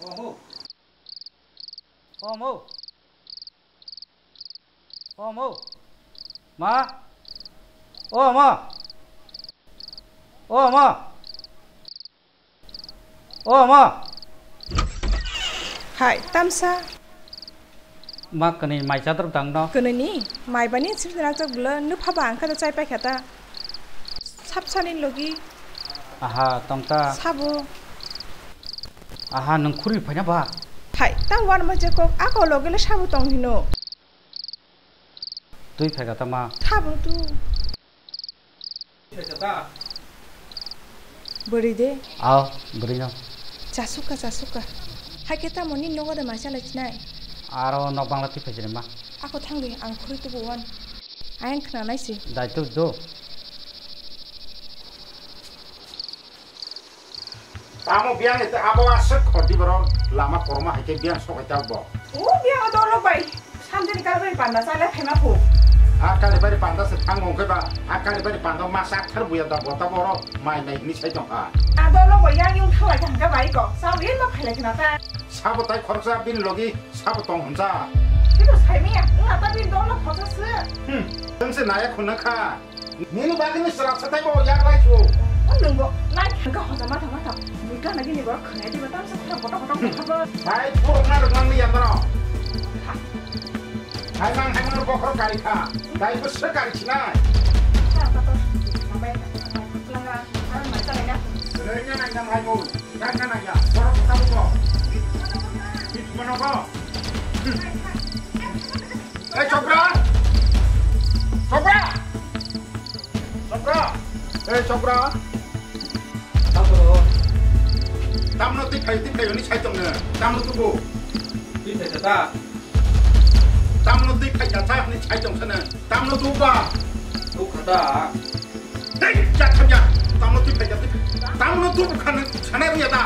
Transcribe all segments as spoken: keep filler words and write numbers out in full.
어머. 어머. 어머. 마. 어머. 어머. 어머. Hai, tamsa. 마 그네 마이 자들 당나. 그네니 마이바니 심드락적 불러 누파바 안카다 짜이파 캬다. 삽산인 로기. 아하 똥까. 사부. 아하 능 쿠릴 파냐 봐. Hai, tang wan ma jeko ako logi le sabu tong hino. 두이 패가다 마. Sabu tu. 패가다. Beri de. 아, berinya. Jasuka jasuka. Hai kita moni nogo de masalah cinai. Aro nok bangla ti 패지네 마. Aku tangbi ang khuri tu buwan. Ayang kena naisi. 다이도 도. Kamu biang itu abawa sekor di bawah lama korma hake biang sok kacau bo. Oh biang ada lo bay. Sambil kalau bay pandai saya kena pu. Akan lebar pandai setanggung ke ba. Akan lebar pandai masak terbuat dah bota boro. Mai mai ini saya jangka. Ada lo bay yang yung thawai jangka bay ko. Sambil lo phelai kena ta. Sabu tai korsa bin logi sabu tong hunza. Itu saya ni. Nggak tahu bin dong lo khosa se. Hmm. Tengse naya kuna ka. Ninu bagi ni serak setai bo yang lai cu. Nung bo. Nai kena khosa mata mata. Bukan lagi ni baru kena di batam sekarang potong-potong khabar. Hai puruk na dengan ni yang mana? Hai mang hai mang bokor kari ka. Dai besar kari cina. Sampai pelanggan sekarang macam mana? Sebenarnya nang jam hai mo. Jangan nanya. Borok tahu ko. Itu mana ko? Eh cokra. Cokra. Cokra. Eh cokra. 타고. Tamno ti khai ti khai ni chai tong ne. Tamno tu bo. 이 패가다. Tamno ti khai ya chai ni chai tong sana. Tamno tu ba. 녹하다. Hei, ya tham ya. Tamno ti khai ya ti. Tamno tu bukan sana ni da.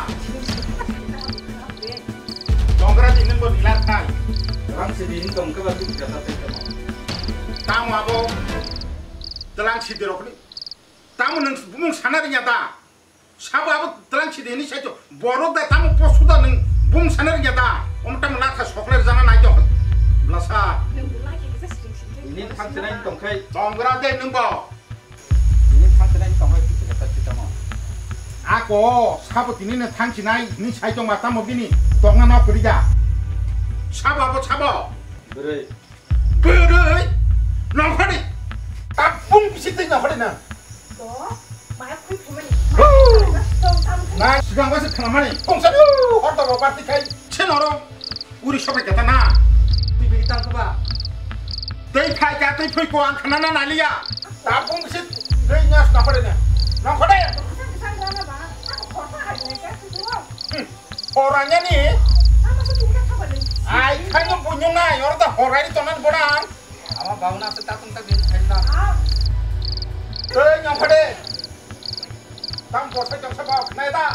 Donggra ti neng bo dilat kai. 당신이 인동 그 같은 게 같았을 때. Tamu abo. Telang si dirok ni. Tamu neng bumung sana ni da. Sabu abo telang si ni chai tong. Borok da tamu posuda neng bung sana ni da. Om tam la tha sokler jana nai jo. Blasa. ini 당신의 인동 kai. Donggra de neng bo. ini 당신의 인동 kai 그 같았을 때 뭐. Ako sabu tini ne tang chinai ni chai tong mata mo bini tonga no kerja. Sabu apa sabu? 그래. Berai. Nong kali. Tapung situ nong kali na. Nah, sekarang masih kena mana? Kongsa dulu. Orang tua bapak tikai. Cenoro. Uri sobat kata na. Tipe kita ke ba? Tei kai kata tei pui kuang kena na nalia. Tapung situ. Tei nyas nong kali na. Nong kali. Orangnya nih. Ai kayaknya punya nai. Orang tua orang itu nan borang. 아마 바우나 때 따뜻한 때 된다. Tei nong kali. Tam bosai jam sabau kena dah.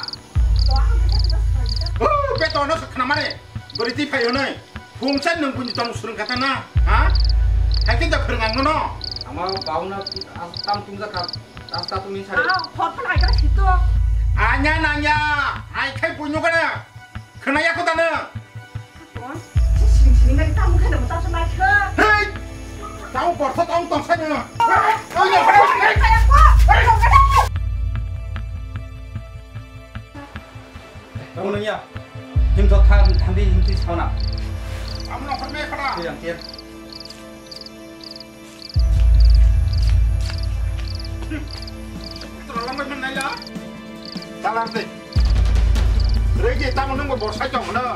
Oh, betul nak kena mana? Beriti payah ni. Fungsi nung punya tamu surung kata na, ha? Hakin dah perengang mana? 아마 바우나 땀 tumza 가 따뜻한 tum인 차례. Ah, hot pun agak situ. Anya nanya, ai kai punya kana? Kena ya kau tanya. Sini-sini nggak tamu kan, mau tahu sama ke? Hei, tahu borsot om tong sana. Oh ya, Saya kok. 오늘이야. 힘더 탄 탄디 힘티 사나. amun apa me kana? 그냥 ទៀត. Terlalu mana naya? Salam deh. Regi tamu nunggu borsai jam mana?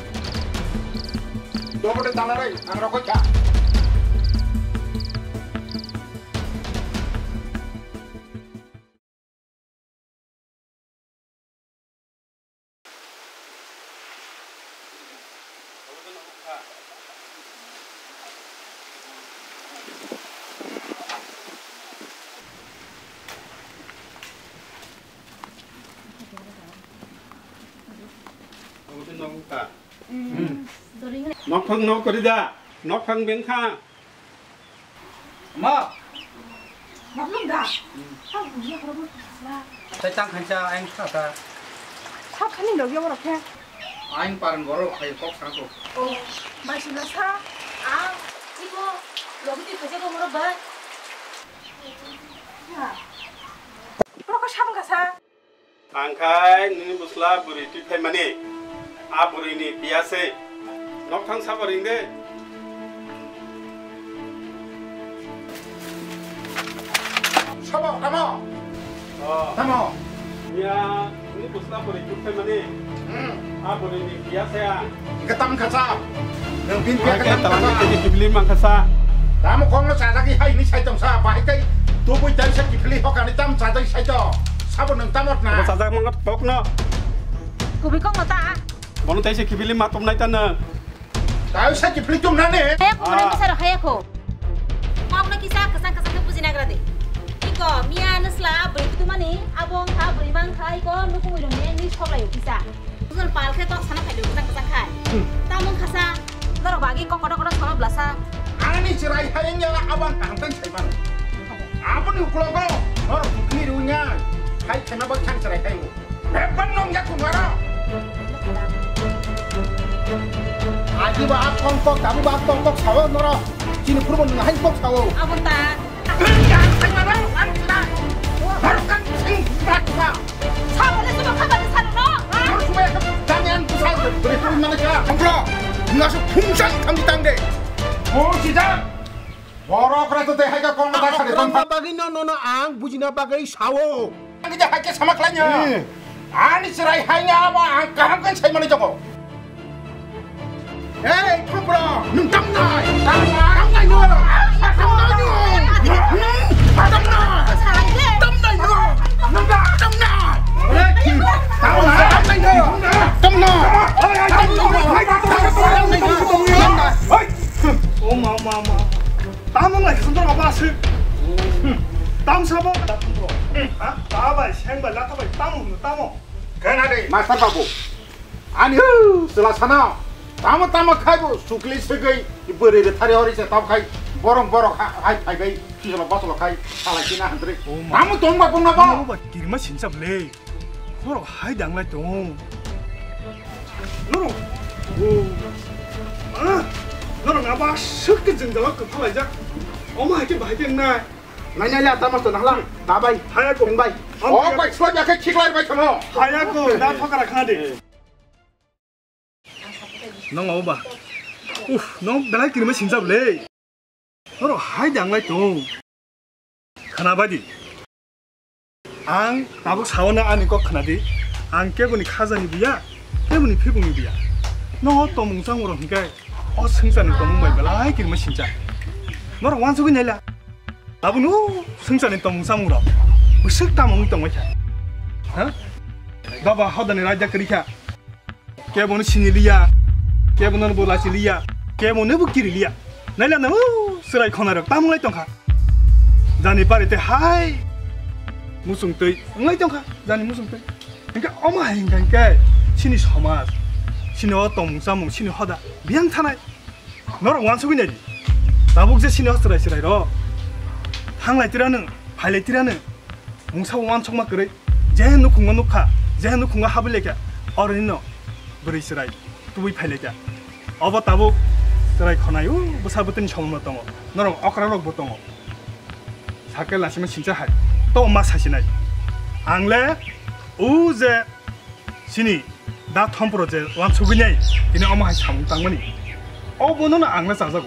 Dua puluh tanah rai, angro kau cak. Nóc phăng nóc có đi ra, nóc phăng biến kha. 엄마. 먹는다. 아, 뭐야, 그러면. 세장 한자 앵 타다. 사 칸이 여기 오라 해. 아잉 빠른 거로 하여 꼭 사고. 어, 맛있나 사? 아, 이거 여기 부재고 물어봐. 야, 그러고 샤브가 사? Angkai ni busla buri tu pemani. A buri ni biase. Nok thang sabaring de. 사봐, 담아, Oh, 담아. ya ni busla buri tu pemani. 응. A buri ni biase ya. 이거 땀 가자. 너 빈피야 Angkai 땀 talang 가자. ni kibli mangkasa. 다음 공로 자자기 하이 니 사이점 사 바이까이 도보이 땀 새끼 플리 허가니 땀 자자기 사이점 사보는 땀 Apa 없나. saja mangkat pok no. Cô bị con người ta. Bono tai se kibli ma tom nai tan na. 나의 새끼 플리 좀 나네. Hay cô muốn bisa hay cô. Mong nó kisah kesan kesan tu puji nagra deh. Iko Mia nesla beri itu mana? Abang kah beri bang kah iko nu kau hidup ni ni shop lah yuk kisah. Usul pal ke kau sana kayu kesan kesan kah. Tamu kasa. Lalu bagi kau kodok kodok sekolah belasa. 아니 지라이 하였냐 아방 강단 차이만. 아버니 우클로고 너 부키루냐 하이 캐나버 창스라이 하이고. 몇번 놈냐 kumara. 아기 봐 뻥뻥 나무 봐 뻥뻥 사워 너라. 지는 부르면 한뻑 사워. Abang ta. 그냥 상관아 안다. 바로 간 생각과. Sabar itu kau kabar sana no. 바로 수고해 당연 부산 그래 부르면 나가. 뻥뻥 나서 풍산 감지당대. 오 시작. 뭐라 그래도 돼 하이가 꼴로 다 차례 돈 bagay no no no ang bujina bagay sawo. 그냥 할게 사막라냐. 아니 쓰라이 하이냐 뭐 안 까한 건 차이만 해줘. 에이 푸브라 눈 땀나 땀나 땀나 이거 땀나 이거 땀나 땀나 이거 땀나 땀나 그래 김 땀나 땀나 이거 땀나 Oma oma oma. Tamo ngai kesentor apa sih? Tam siapa? Ah, tabai, siapa? Lah tabai, tamu, tamu. 그나데 마스터 바보 아니요 슬라사나 다마 다마 카이고 수클리 세게 이버리를 타려 허리세 답 카이 버럭 버럭 하이 하이 피서로 바서로 카이 살아기나 한들이 아무 돈 받고 Ano 나봐 ba? Kirma sinsa ble. Noro hai dang lai dong. Noro. Oh. Ah. Noro ngaba sức cái rừng đó cực lại chắc. Oma hai cái bài tiếng này. 나냐야 다마스 나랑 나바이 하얗고 뱅바이 어 바이 수학야 그 키글라이 바이 컴어 하얗고 나 터가라 카디. 너 ngầu ba. Uf, nó belai kirma sinsa ble. Noro hai dang lai dong. Kenapa di? Ang 나보고 사원에 아닌 거 하나디 안 깨보니 카자니비야 깨보니 피붕이비야 너 또 몽상으로 그니까 어 승산을 또 몽말 말라이 기르면 진짜 너랑 완숙이 내려 나보고 너 승산을 또 몽상으로 뭐 식다 먹는 똥 뭐야 어? 너봐 하더니 라자 그리카 깨보는 신일이야 깨보는 볼라실이야 깨보는 부끼리야 내려 너 쓰라이 코나를 따먹는 똥가 자니 빠를 때 하이 무슨 뜻? ngay trong khá, ra ni 무슨 뜻? 그러니까 어마한 그러니까 신이 서마, 신이 어떤 무슨 신이 하다 미양 타나, 너랑 완숙이냐지. 나보고 신이 왔으라 이시라이로. 항라이티라는 발레티라는 몽사고 완숙만 그래. 제한 놓고 건 놓카, 제한 놓고 건 하블레가 어른이 너 그리시라이 또이 발레가. 어버 따보 쓰라이 커나요? 무사부터는 처음 봤던 거. 너랑 어카라로 봤던 거. 사kel 나시면 진짜 할. 또 엄마 사시나이 앙레 우제 신이 나 톰프로제 완초그냐이 이네 엄마 한 사문 땅머니 어보는 앙레 싸자고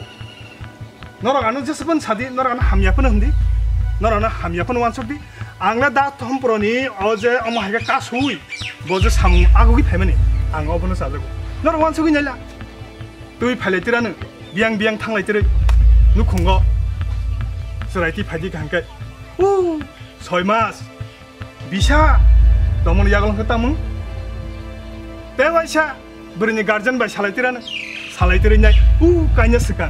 너랑 아는 제스번 사디 너랑 아는 함야픈 흔디 너랑 아는 함야픈 완초디 앙레 나 톰프로니 어제 엄마 하게 까수이 뭐제 사문 아고기 패면이 앙 어보는 싸자고 너랑 완초그냐라 또이 팔레티라는 비앙비앙 탕라이티를 누군가 스라이티 파디 간까 우 Soimas, bisa, namun ya kalau ketemu, pewasya berani garden by salatiran, salatirannya, uh kayaknya sekan,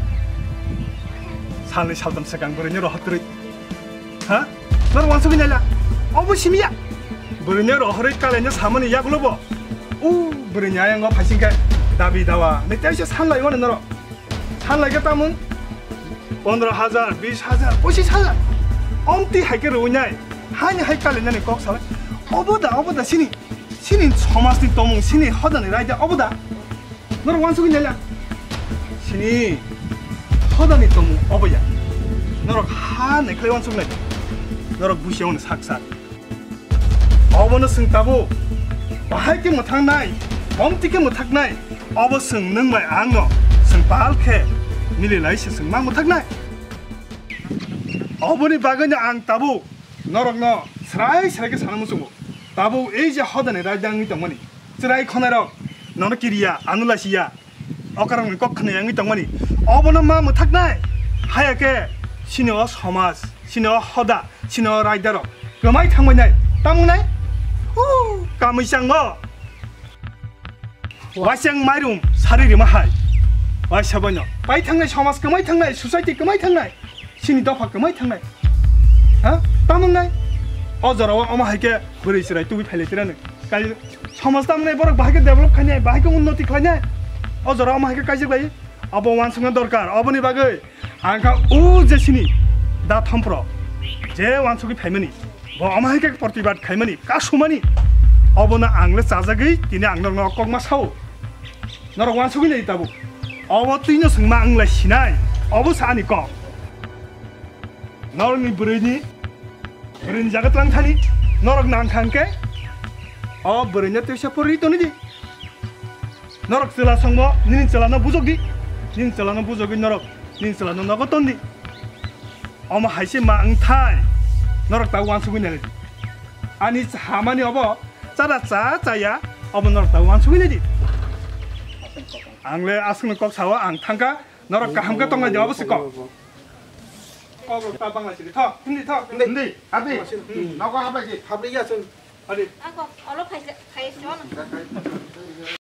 salai saltam sekan berani rohat terit, hah? Nor wansukin aja, abu simia, berani rohat kaliannya sama nih ya kalau bo, uh berani yang nggak pasing kayak dabi dawa, nanti aja salai mana nor, salai ketemu, पंद्रह हजार बीस हजार पच्चीस हजार 엄티 할게로 오냐 하니 할까리냐니 꼭 살아 어보다 어보다 신이 신이 처마스니 또몽 신이 허다니 라이자 어보다 너랑 완숙이 내려 신이 허다니 또몽 어버야 너랑 하내 클레 완숙 내려 너랑 무시하는 삭삭 어버는 승따보 할게 못한 나이 멈티게 못한 나이 어버 승 능말 안너 승 발케 밀리 라이시 승만 못한 나이 어버니 바그냐 안 따보 너랑 너 스라이 스라이게 사는 무슨 따보 에이지 허다니 라이장이 덩머니 스라이 커내러 너는 길이야 아눌라시야 어까랑은 꼭 크네 양이 덩머니 어버는 마 못한 나이 하얗게 신어 서마스 신어 허다 신어 라이더로 그마이 탕머니 따먹나이 후 까무샹 뭐 와샹 마이룸 사리리 마하이 와샤버녀 빠이 탕나이 서마스 그마이 탕나이 수사이티 그마이 탕나이 신이 더 그마이 탕나이 어? 따먹나이 어저러와 어마 할게 브레이스라이 뚜비 팔레티라는 깔 서마스 따먹나이 버럭 바이게 데벨롭 하냐 바이게 운노티 하냐 어저러 어마 할게 까지라이 아버 완성한 দরকার 어머니 바글 안가 오제 신이 나 텀프로 제 완성이 패면이 뭐 어마 할게 प्रतिবাद खाइमनी कासुमनी अबना आंगले चाजागै तिने आंगल नककमा साउ नरक वानसुगै नै ताबु अब तिनो संमा आंगला सिनाय अब सानि क नरनि बुरैनि बुरैनि जागत लांथानि नरक नांखांके अ बुरैनि तेसा परि तनिदि नरक चला संग निनि चलाना बुजगदि निनि चलाना बुजगै नरक निनि चलाना नगतनदि अमा हाइसे मा अंथाय 너락 따고 완숙이 내지 아니 하마니 어버 짜라 짜짜야 어버 너락 따고 완숙이 내지 앙레 아스는 꼭 사와 앙탕가 너락가 함께 동안 여버스 거 어버 따방아시리 터 근데 터 근데 아비 나가 하바지 밥이야 좀 아니 아고 얼른 가이 가이 줘